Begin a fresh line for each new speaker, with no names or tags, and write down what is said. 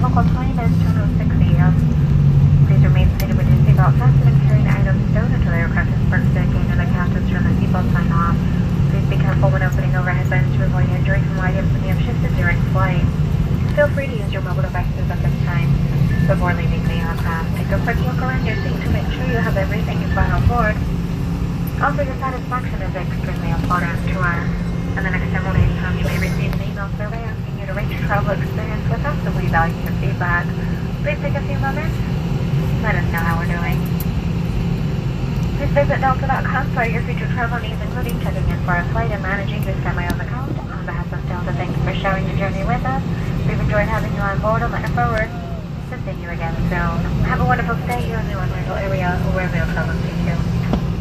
local time is 10:06 a.m. Please remain seated with your seatbelt fastened and carrying items stowed until the aircraft is parked again and the captain's turn the seatbelt sign off. Please be careful when opening overhead bins to avoid injury from items that may have shifted during flight. Feel free to use your mobile devices at this time. Before leaving the aircraft, take a quick look around your seat to make sure you have everything you've got on board. Also, your satisfaction is extremely important to us. In the next several days, you may receive an email survey asking you to rate your travel experience with us, and we value your feedback. Please take a few moments. Let us know how we're doing. Please visit Delta.com for your future travel needs, including checking in for a flight and managing your SkyMiles account. On behalf of Delta, thank you for sharing your journey with us. We've enjoyed having you on board and looking forward to seeing you again soon. Have a wonderful stay here in the Orlando area or wherever you're traveling to.